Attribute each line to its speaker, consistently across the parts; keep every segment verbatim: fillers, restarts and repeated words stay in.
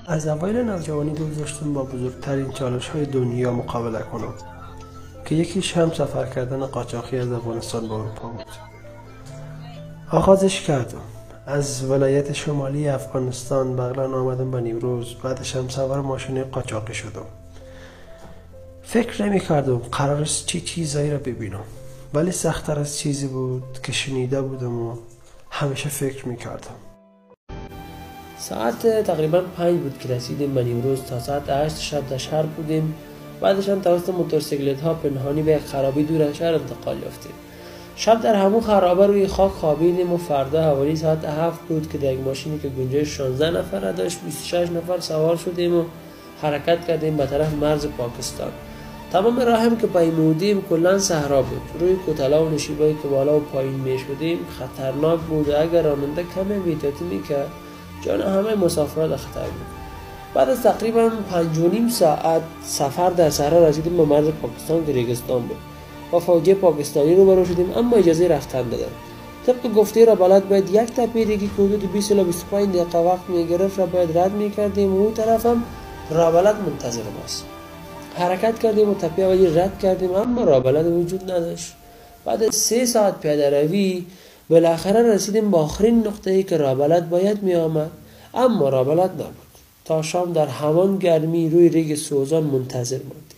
Speaker 1: از اوایل نوجوانی دوست داشتم با بزرگترین چالش های دنیا مقابله کنم که یکیش هم سفر کردن قاچاقی از افغانستان به اروپا بود. آغازش کردم از ولایت شمالی افغانستان بغلان آمدم به نیمروز، بعدش هم سوار ماشین قاچاقی شدم. فکر نمی کردم قرار است چی چیزایی را ببینم، ولی سخت‌تر از چیزی بود که شنیده بودم و همیشه فکر می کردم. ساعت تقریبا پنج بود که رسیدیم به نیمروز. تا ساعت هشت شب در شهر بودیم. بعدش هم توسط موتورسیکلت ها پنهانی به یک خرابی دور از شهر انتقال یافتیم. شب در همون خرابه روی خاک خوابیدیم و فردا حوالی ساعت هفت بود که در یک ماشینی که گنجایش شانزده نفر داشت بیست و شش نفر سوار شدیم و حرکت کردیم به طرف مرز پاکستان. تمام راه هم که پیمودیم کلان صحرا بود. روی کوتلا و نشیبایی که بالا و پایین می شدیم خطرناک بود و اگر راننده کمی بی‌احتیاطی میکرد جان همه مسافرها در خطر بود. بعد از تقریبا پنج و نیم ساعت سفر در صحرا رسیدیم به مرز پاکستان که ریگستان بود. با فوجی پاکستانی روبرو شدیم اما اجازه رفتن دادن. طبق گفته را بلد باید یک تپیدگی که حدود بیست الی بیست و پنج دقیقه وقت میگرفت را باید رد میکردیم و اون طرف هم رابلد منتظر ماست. حرکت کردیم و تپی اولی رد کردیم اما رابلد وجود نداشت. بعد از سه ساعت پیاده روی بالاخره رسیدیم به آخرین نقطه‌ای که رابلد باید می آمد، اما رابلد نبود. تا شام در همان گرمی روی ریگ سوزان منتظر ماندیم.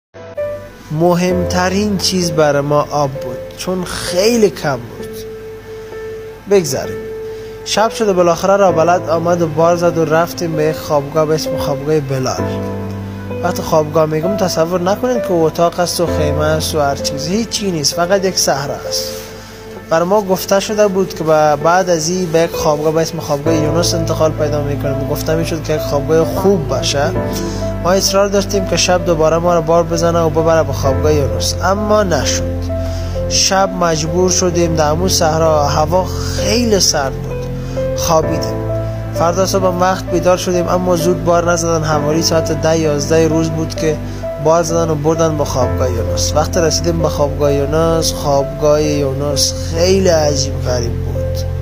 Speaker 2: مهمترین چیز برای ما آب بود چون خیلی کم بود. بگذاریم شب شده بالاخره رابلد آمد و بار زد و رفتیم به یک خوابگاه به اسم خوابگاه بلال. وقتی خوابگاه میگم تصور نکنین که اتاق است و خیمه است و هر چیزی، هیچی نیست، فقط یک صحرا است. بر ما گفته شده بود که بعد از این به یک خوابگاه به اسم خوابگاه یونس انتقال پیدا میکنیم. گفته میشد که یک خوابگاه خوب باشه. ما اصرار داشتیم که شب دوباره ما را بار بزنه و ببره به خوابگاه یونس، اما نشد. شب مجبور شدیم در همون صحرا، هوا خیلی سرد بود، خوابیدیم. فردا صبح وقت بیدار شدیم اما زود بار نزدن. حوالی ساعت ده یازده روز بود که بار زدن و بردن به خوابگاه یونس. وقتی رسیدیم به خوابگاه یونس، خوابگاه یونس خیلی عجیب غریب بود.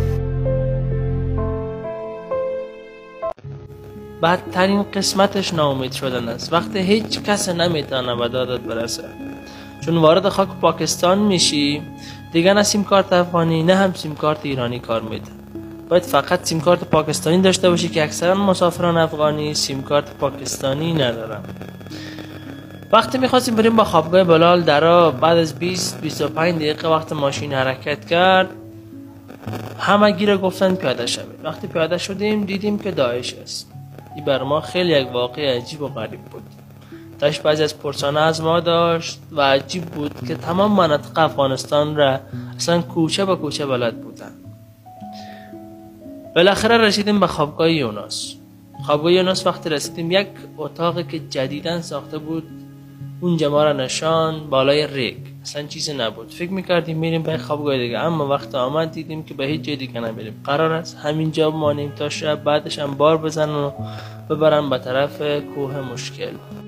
Speaker 3: بدترین قسمتش ناامید شدن است. وقتی هیچ کس نمیتونه به دادت برسه، چون وارد خاک پاکستان میشی دیگه نه سیم کارت افغانی نه هم سیم کارت ایرانی کار میده. باید فقط سیم کارت پاکستانی داشته باشی که اکثرا مسافران افغانی سیم کارت پاکستانی ندارن. وقتی میخواستیم بریم با خوابگاه بلال درا، بعد از بیست بیست و پنج دقیقه وقت ماشین حرکت کرد همه گیره گفتن پیاده شوید. وقتی پیاده شدیم دیدیم که داعش است. این بر ما خیلی یک واقعه عجیب و غریب بود. داشت بعضی از پرسانه از ما داشت و عجیب بود که تمام مناطق افغانستان را اصلا کوچه به کوچه بلد بودن. بالاخره رسیدیم به خوابگاه یونس. خوابگاه یونس وقتی رسیدیم یک اتاقی که جدیداً ساخته بود اونجا ما را نشان بالای ریگ، اصلا چیزی نبود. فکر میکردیم میریم به خوابگاه دیگه، اما وقت آمد دیدیم که به هیچ جای دیگه نمیریم. قرار است همینجا بمانیم تا شب، بعدش هم بار بزنن و ببرن به طرف کوه مشکل.